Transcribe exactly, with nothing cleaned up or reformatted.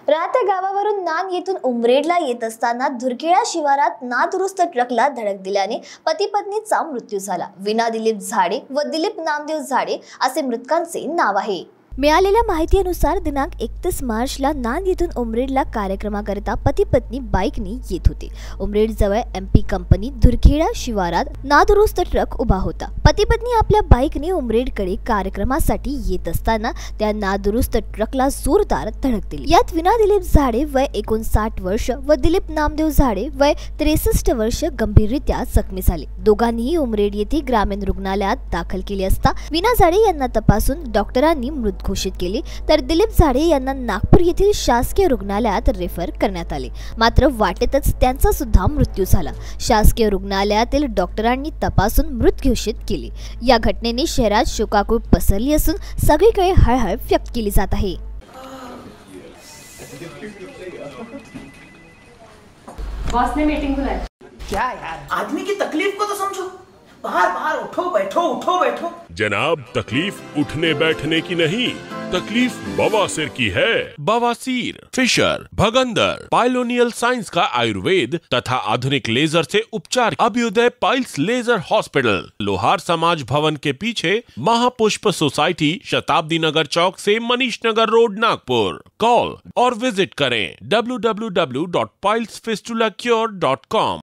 राहत्या गावावरून नान येथून उमरेडला येत असताना धुरखेडा शिवारात नादुरुस्त ट्रकला धडक दिल्याने पती पत्नीचा मृत्यू झाला। विना दिलीप झाडे व दिलीप नामदेव झाडे असे मृतकांचे नाव आहे। मिळालेल्या माहितीनुसार दिनांक एकतीस मार्चला नांद येथून उमरेडला कार्यक्रमाकरिता पती पत्नी बाईकने येत होते। उमरेड जवळ एमपी कंपनी धुरखेडा शिवारात नादुरुस्त ट्रक उभा होता। पती पत्नी आपल्या बाईकने उमरेडकडे कार्यक्रमासाठी येत असताना त्या नादुरुस्त ट्रकला जोरदार धडक दिली। यात विना दिलीप झाडे वय एकोणसाठ वर्ष व दिलीप नामदेव झाडे वय त्रेसष्ट वर्ष गंभीररित्या जखमी झाले। दोघांनीही उमरेड येथे ग्रामीण रुग्णालयात दाखल केले असता विना झाडे यांना तपासून डॉक्टरांनी मृत घोषित केले, तर दिलीप झाडे यांना नागपूर येथील शासकीय रुग्णालयात रेफर करण्यात आले। मात्र वाटेतच त्यांचा सुद्धा मृत्यू झाला। शासकीय रुग्णालयातील डॉक्टरांनी तपासून मृत घोषित केले। या घटनेने शहरात शोकाकूळ पसरली असून सगळीकडे हळहळ व्यक्त केली जात आहे। बॉस ने मीटिंग बुलाई। क्या यार, आदमी की तकलीफ को तो समझो। बाहर बाहर उठो बैठो उठो बैठो। जनाब, तकलीफ उठने बैठने की नहीं, तकलीफ बवासीर की है। बवासीर, फिशर, भगंदर, पाइलोनियल साइंस का आयुर्वेद तथा आधुनिक लेजर से उपचार। अभ्युदय पाइल्स लेजर हॉस्पिटल, लोहार समाज भवन के पीछे, महापुष्प सोसाइटी, शताब्दी नगर चौक से मनीष नगर रोड, नागपुर। कॉल और विजिट करें W W W dot piles fistula cure dot com.